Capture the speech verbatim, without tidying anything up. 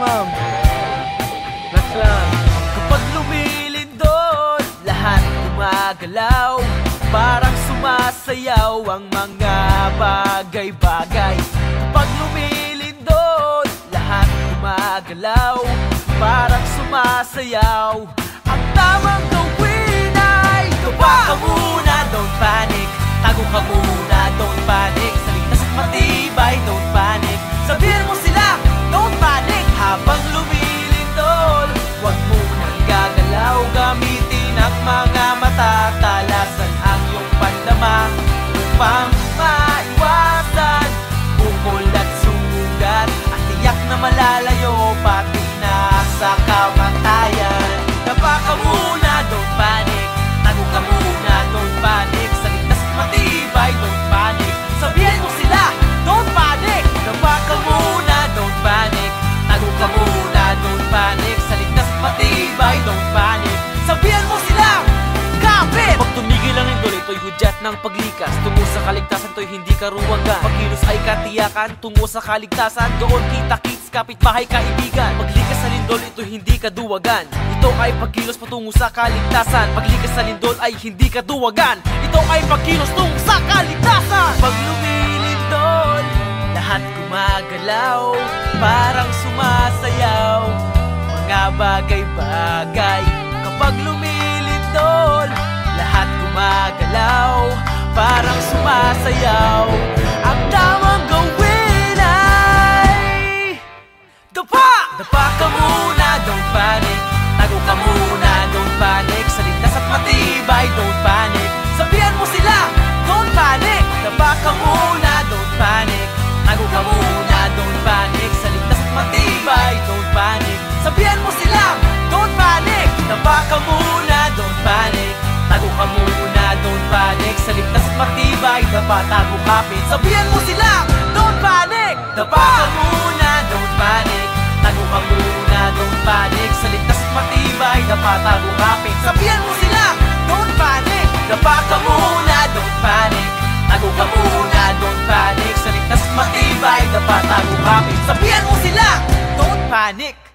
ma'am. Relax lang. Kapag lumilindol, lahat gumagalaw. Parang sumasayaw ang mga bagay-bagay. Kapag lumilindol, lahat gumagalaw. Parang sumasayaw. Ang tamang gawin ay tuwa ka muna, don't panic. Tago ka muna, don't panic. Sa ligtas at matibay, don't panic. Sabihin mo sila, don't panic. Habang lumilindol, huwag munang gagalaw. Gamitin ang mga mata, talasan ang iyong pandama upang maiwasan bukol at sugat. At tiyak na malalayo, pati na sa kamatayan. Dapa ka muna, don't panic. Tago ka muna, don't panic. Sa ligtas at matibay, don't panic. Sabihin mo sila, don't panic. Dapa ka muna, don't panic. Tago ka muna, don't panic. Sa ligtas at matibay, don't panic. Sabihin mo sila, kapit! Pag tumigil ang lindol, ito'y hudyat ng paglikas. Tungo sa kaligtasan, ito'y hindi karuwagan. Pagkilos ay katiyakan, tungo sa kaligtasan. Doon kita-kits, kapitbahay, kaibigan. Paglikas sa lindol, ito'y hindi kaduwagan. Ito ay pagkilos patungo sa kaligtasan. Paglikas sa lindol ay hindi kaduwagan. Ito ay pagkilos tungo sa kaligtasan. Pag lumilindol, lahat gumagalaw. Parang sumasayaw mga bagay-bagay. Kapag lumilindol, lahat gumagalaw. Parang sumasayaw. Ang tamang gawin ay dapa! Dapa ka muna, don't panic. Tago ka muna, don't panic. Sa ligtas at matibay, don't panic. Sabihan mo sila, don't panic. Dapa ka muna, don't panic. Tago ka muna, don't panic. Sa ligtas at matibay, don't panic. Sabihan mo sila, don't panic. Dapa ka muna, don't panic. Tago ka muna, don't panic. Sa ligtas at matibay, dapa, tago, kapit. Sabihan mo sila, don't panic. Dapa ka muna, don't panic. Tago ka muna, don't panic. Sa ligtas at matibay, dapa, tago, kapit. Sabihan mo sila, don't panic. Dapa ka muna, don't panic. Tago ka muna, don't panic. Sa ligtas at matibay, dapa, tago, kapit. Sabihan mo sila, don't panic.